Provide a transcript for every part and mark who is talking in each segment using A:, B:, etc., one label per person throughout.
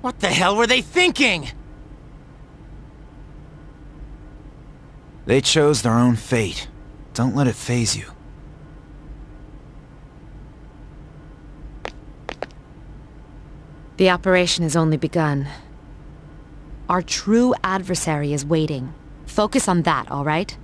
A: What the hell were they thinking?
B: They chose their own fate. Don't let it faze you.
C: The operation has only begun. Our true adversary is waiting. Focus on that, all right?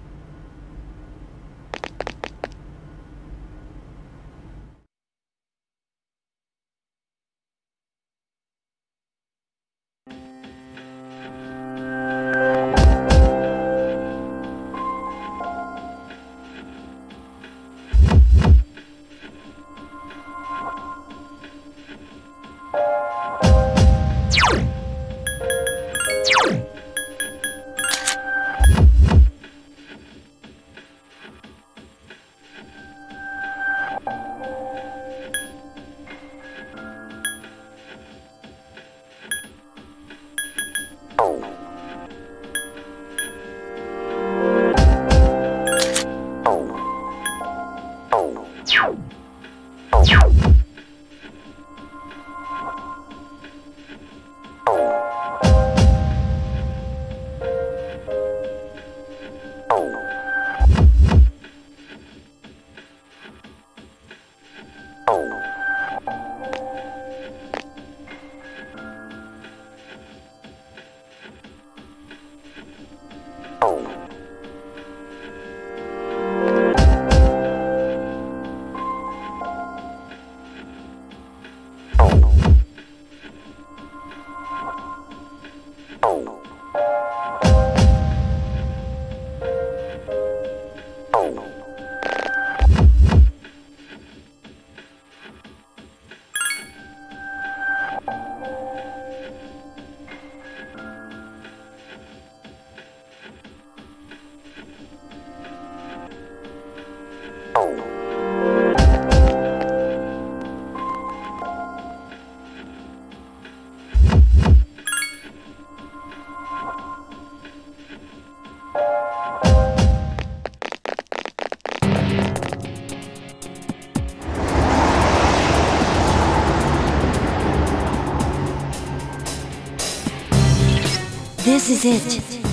D: This is it.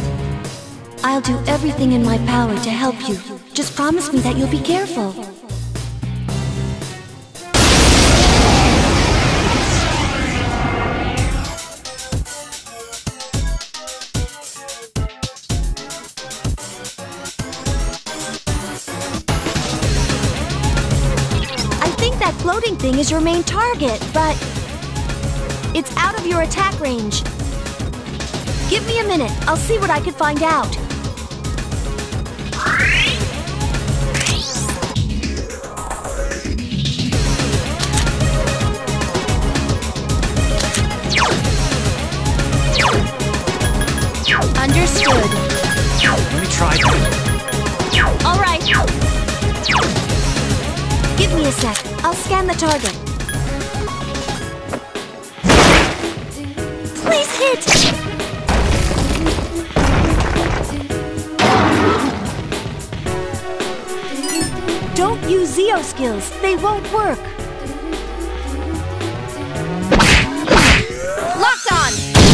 D: I'll do everything in my power to help you. Just promise me that you'll be careful. I think that floating thing is your main target, but it's out of your attack range. Give me a minute. I'll see what I can find out. Understood.
B: Let me try that.
D: All right. Give me a sec. I'll scan the target. Please hit! Don't use Zeo skills. They won't work. Locked on!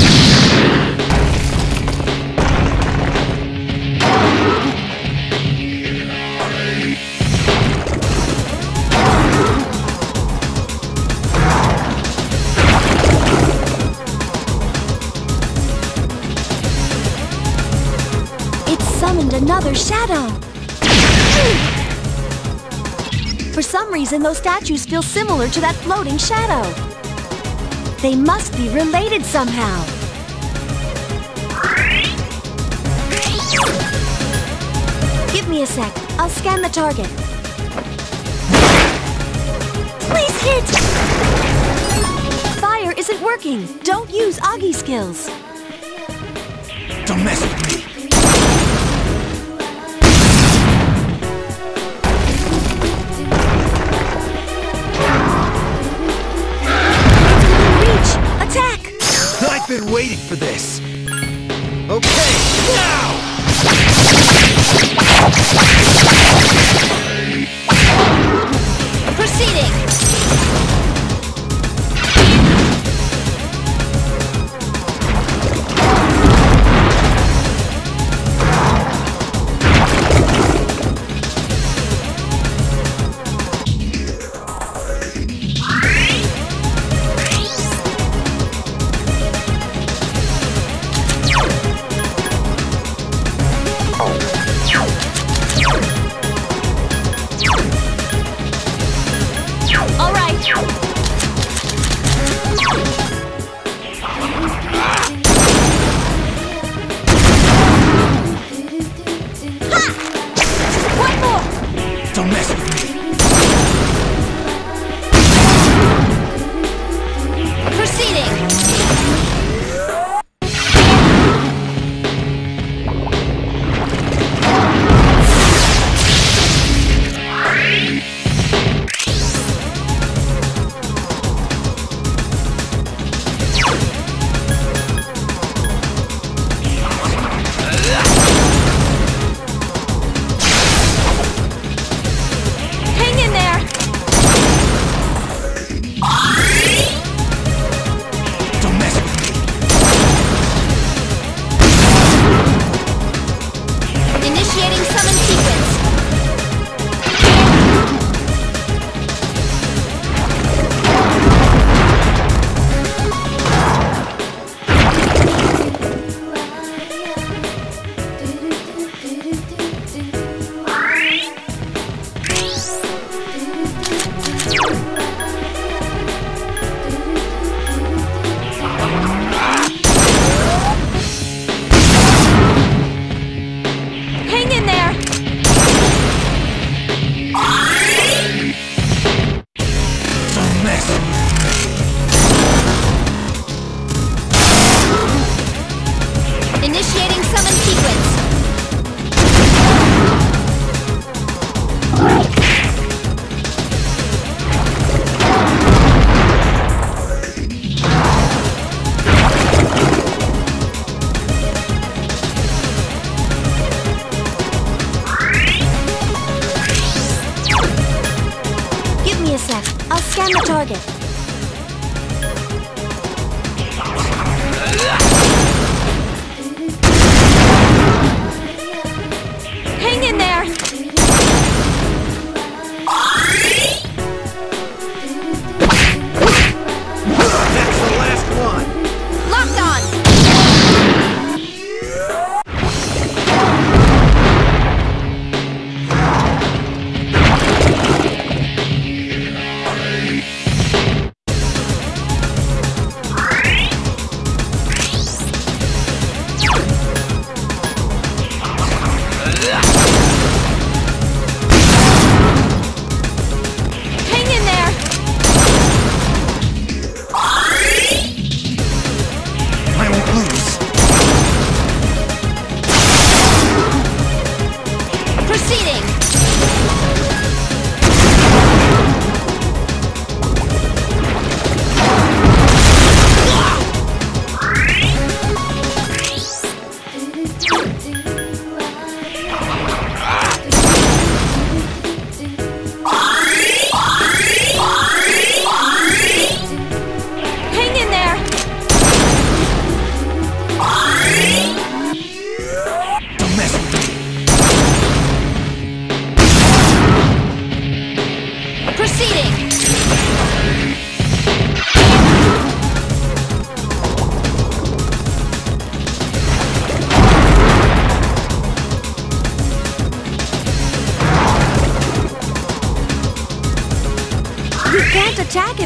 D: It summoned another shadow. For some reason, those statues feel similar to that floating shadow. They must be related somehow. Give me a sec. I'll scan the target. Please hit! Fire isn't working. Don't use Agi skills.
B: Don't mess with me. I've been waiting for this. Okay, now!
D: Proceeding!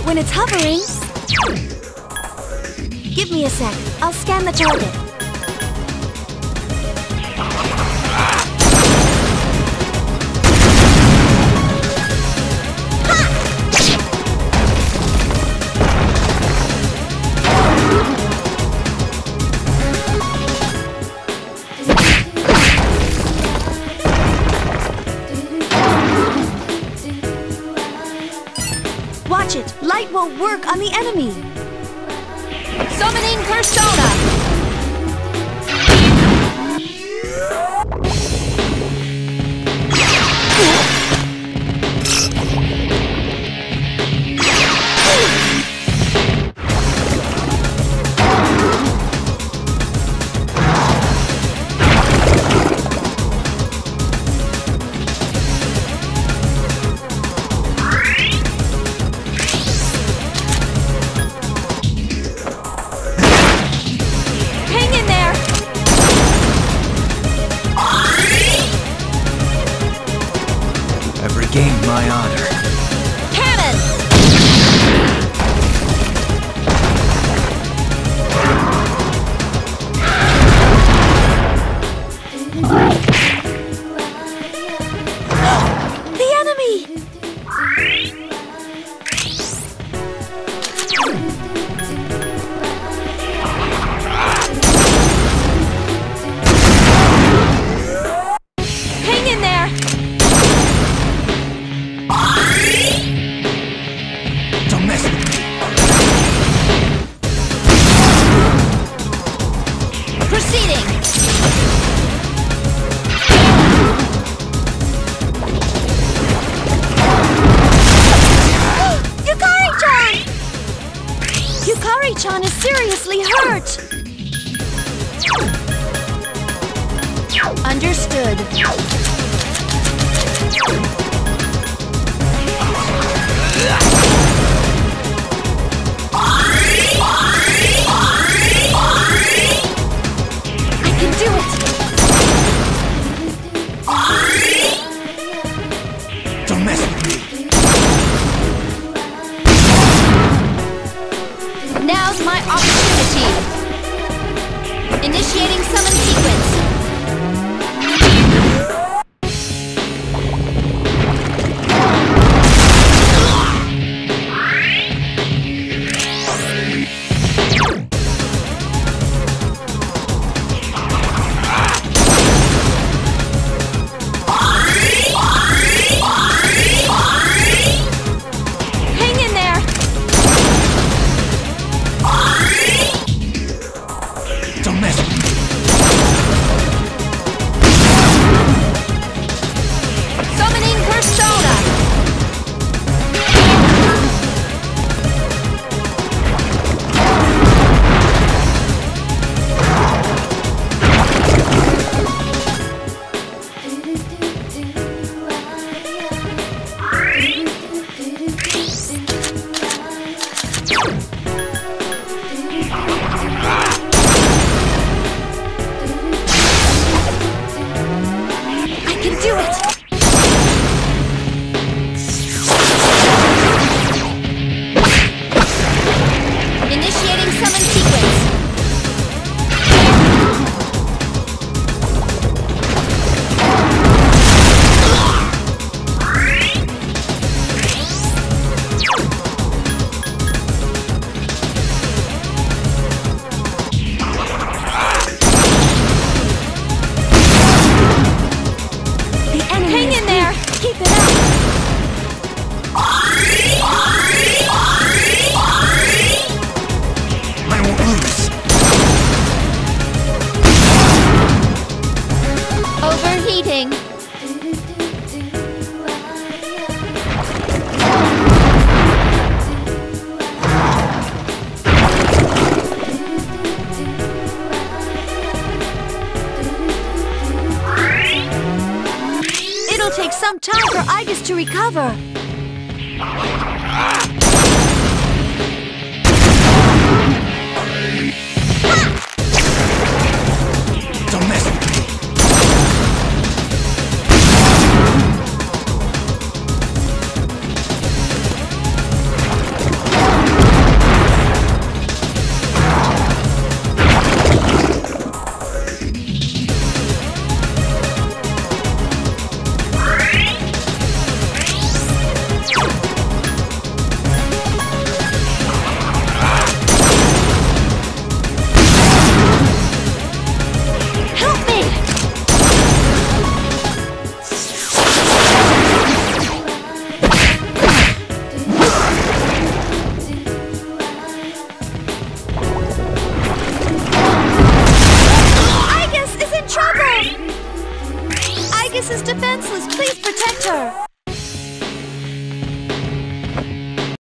D: when it's hovering. Give me a sec. I'll scan the target. Watch it! Light won't work on the enemy!
C: Summoning Persona!
B: Regained my honor.
C: Cannon!
D: The enemy!
C: Hang in there!
B: Don't mess with me.
C: Proceeding!
D: Yukari-chan! Yukari-chan is seriously hurt!
C: Understood. I can do it!
B: Don't mess with me.
C: Now's my opportunity! Initiating summon sequence. Hang in there!
B: Don't mess with me.
C: Summoning Persona! I can do it! Initiating summon sequence.
D: The enemy
C: Hang in there!
D: Keep it up!
B: I won't lose.
C: Overheating.
D: It'll take some time for Igus to recover.